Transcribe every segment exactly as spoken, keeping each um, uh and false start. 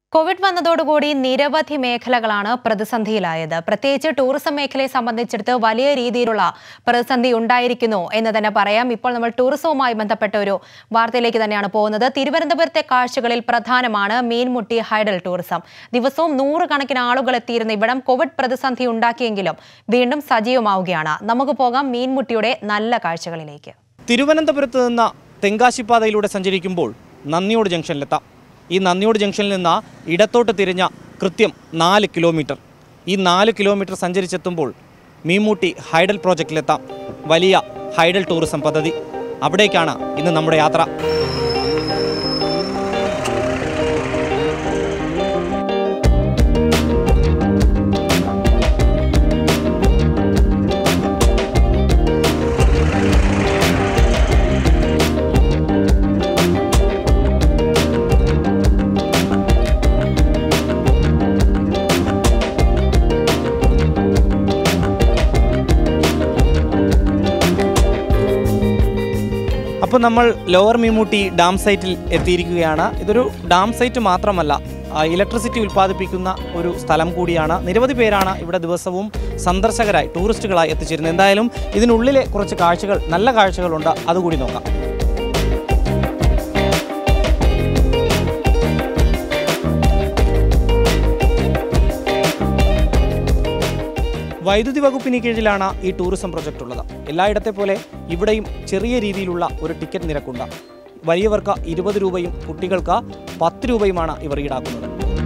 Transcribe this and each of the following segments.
Covid വന്നതോടുകൂടി നിരവധി മേഖലകളാണ് പ്രതിസന്ധിയിലായത്. പ്രത്യേകിച്ച് ടൂറിസം മേഖലയെ സംബന്ധിച്ചിടത്ത് വലിയ രീതിയിലുള്ള പ്രതിസന്ധി ഉണ്ടായിരിക്കുന്നു എന്ന് തന്നെ പറയാം. ഇപ്പോൾ നമ്മൾ ടൂറിസവുമായി ബന്ധപ്പെട്ട ഒരു വാർത്തയിലേക്ക് തന്നെയാണ് പോകുന്നത്. തിരുവനന്തപുരത്തെ കാഴ്ചകളിൽ പ്രധാനമാണ് മീൻമുട്ടി ഹൈഡൽ ടൂറിസം. ദിവസവും നൂറുകണക്കിന് ആളുകൾ എത്തിയിരുന്ന ഇവിടം കോവിഡ് പ്രതിസന്ധി ഉണ്ടാക്കിയെങ്കിലും വീണ്ടും സജീവമാവുകയാണ്. നമുക്ക് പോകാം മീൻമുട്ടിയുടെ നല്ല കാഴ്ചകളിലേക്ക്. തിരുവനന്തപുരത്ത് നിന്ന് തെങ്കാശിപ്പാതയിലൂടെ സഞ്ചരിക്കുമ്പോൾ നന്ദിയോട് ജംഗ്ഷനിലെത്താം. ഈ നന്ദിയോട് ജംഗ്ഷനിൽ നിന്ന് ഇടത്തോട്ട് തിരിഞ്ഞ കൃത്യം നാല് കിലോമീറ്റർ ഈ നാല് കിലോമീറ്റർ സഞ്ചരിച്ചെത്തുമ്പോൾ മീൻമുട്ടി ഹൈഡൽ പ്രോജക്റ്റിലെത്താം. വലിയ ഹൈഡൽ ടൂറിസം പദ്ധതി. അവിടേക്കാണ് ഇന്ന് നമ്മുടെ യാത്ര. അപ്പോൾ നമ്മൾ ലോവർ മീൻമുട്ടി ഡാം സൈറ്റിൽ എത്തിയിരിക്കുകയാണ്. ഇതൊരു ഡാം സൈറ്റ് മാത്രമല്ല, ഇലക്ട്രിസിറ്റി ഉൽപ്പാദിപ്പിക്കുന്ന ഒരു സ്ഥലം കൂടിയാണ്. നിരവധി പേരാണ് ഇവിടെ ദിവസവും സന്ദർശകരായി ടൂറിസ്റ്റുകളായി എത്തിച്ചേരുന്നത്. എന്തായാലും ഇതിനുള്ളിലെ കുറച്ച് കാഴ്ചകൾ, നല്ല കാഴ്ചകളുണ്ട്, അതുകൂടി നോക്കാം. വൈദ്യുതി വകുപ്പിന് കീഴിലാണ് ഈ ടൂറിസം പ്രൊജക്റ്റ് ഉള്ളത്. എല്ലായിടത്തെ പോലെ ഇവിടെയും ചെറിയ രീതിയിലുള്ള ഒരു ടിക്കറ്റ് നിരക്കുണ്ട്. വലിയവർക്ക് ഇരുപത് രൂപയും കുട്ടികൾക്ക് പത്ത് രൂപയുമാണ് ഇവർ ഈടാക്കുന്നത്.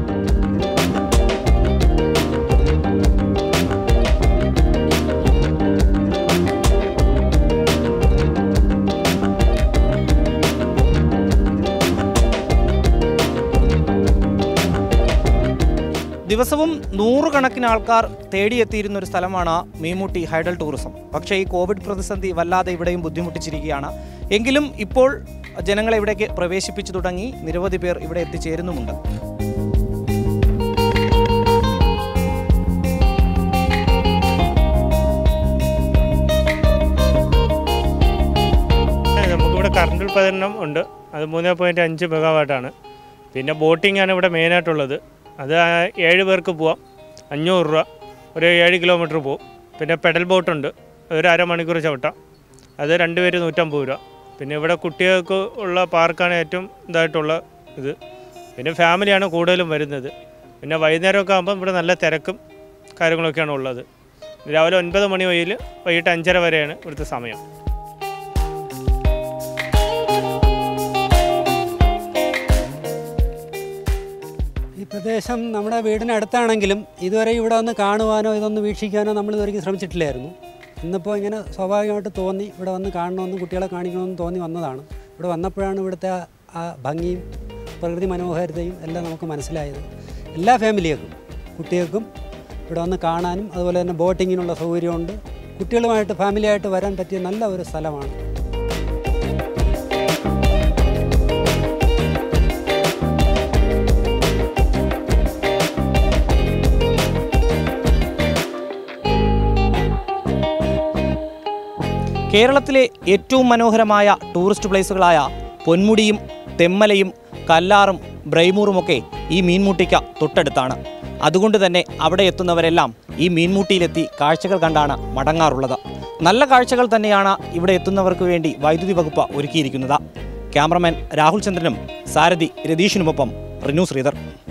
ദിവസവും നൂറുകണക്കിന് ആൾക്കാർ തേടിയെത്തിയിരുന്ന ഒരു സ്ഥലമാണ് മീൻമുട്ടി ഹൈഡൽ ടൂറിസം. പക്ഷേ ഈ കോവിഡ് പ്രതിസന്ധി വല്ലാതെ ഇവിടെയും ബുദ്ധിമുട്ടിച്ചിരിക്കുകയാണ്. എങ്കിലും ഇപ്പോൾ ജനങ്ങളെ ഇവിടേക്ക് പ്രവേശിപ്പിച്ചു തുടങ്ങി. നിരവധി പേർ ഇവിടെ എത്തിച്ചേരുന്നുമുണ്ട്. നമുക്കിവിടെ കറണ്ട് ഉൽപ്പാദനം ഉണ്ട്. അത് മൂന്ന് പോയിൻറ്റ് അഞ്ച് മെഗാവാട്ടാണ്. പിന്നെ ബോട്ടിംഗ് ആണ് ഇവിടെ മെയിനായിട്ടുള്ളത്. അത് ഏഴ് പേർക്ക് പോവാം. അഞ്ഞൂറ് രൂപ, ഒരു ഏഴ് കിലോമീറ്റർ പോവും. പിന്നെ പെഡൽ ബോട്ടുണ്ട്, ഒരു അരമണിക്കൂർ ചവിട്ടാം. അത് രണ്ട് പേര് നൂറ്റമ്പത് രൂപ. പിന്നെ ഇവിടെ കുട്ടികൾക്ക് ഉള്ള പാർക്കാണ് ഏറ്റവും ഇതായിട്ടുള്ള ഇത്. പിന്നെ ഫാമിലിയാണ് കൂടുതലും വരുന്നത്. പിന്നെ വൈകുന്നേരമൊക്കെ ആകുമ്പം ഇവിടെ നല്ല തിരക്കും കാര്യങ്ങളൊക്കെയാണ് ഉള്ളത്. രാവിലെ ഒൻപത് മണി മുതൽ വൈകിട്ട് അഞ്ചര വരെയാണ് ഇവിടുത്തെ സമയം. ഈ പ്രദേശം നമ്മുടെ വീടിനടുത്താണെങ്കിലും ഇതുവരെ ഇവിടെ വന്ന് കാണുവാനോ ഇതൊന്ന് വീക്ഷിക്കാനോ നമ്മൾ ഇതുവരെയും ശ്രമിച്ചിട്ടില്ലായിരുന്നു. ഇന്നിപ്പോൾ ഇങ്ങനെ സ്വാഭാവികമായിട്ട് തോന്നി ഇവിടെ വന്ന് കാണണമെന്നും കുട്ടികളെ കാണിക്കണമെന്നും തോന്നി വന്നതാണ്. ഇവിടെ വന്നപ്പോഴാണ് ഇവിടുത്തെ ആ ഭംഗിയും പ്രകൃതി മനോഹാരിതയും എല്ലാം നമുക്ക് മനസ്സിലായത്. എല്ലാ ഫാമിലികൾക്കും, കുട്ടികൾക്കും ഇവിടെ വന്ന് കാണാനും അതുപോലെ തന്നെ ബോട്ടിങ്ങിനുള്ള സൗകര്യമുണ്ട്. കുട്ടികളുമായിട്ട് ഫാമിലിയായിട്ട് വരാൻ പറ്റിയ നല്ല ഒരു സ്ഥലമാണ്. കേരളത്തിലെ ഏറ്റവും മനോഹരമായ ടൂറിസ്റ്റ് പ്ലേസുകളായ പൊന്മുടിയും തെമ്മലയും കല്ലാറും ബ്രൈമൂറുമൊക്കെ ഈ മീൻമുട്ടിക്ക് തൊട്ടടുത്താണ്. അതുകൊണ്ട് തന്നെ അവിടെ എത്തുന്നവരെല്ലാം ഈ മീൻമുട്ടിയിലെത്തി കാഴ്ചകൾ കണ്ടാണ് മടങ്ങാറുള്ളത്. നല്ല കാഴ്ചകൾ തന്നെയാണ് ഇവിടെ എത്തുന്നവർക്ക് വേണ്ടി വൈദ്യുതി വകുപ്പ് ഒരുക്കിയിരിക്കുന്നത്. ക്യാമറമാൻ രാഹുൽ ചന്ദ്രനും സാരഥി രതീഷിനുമൊപ്പം റിനു ശ്രീധർ.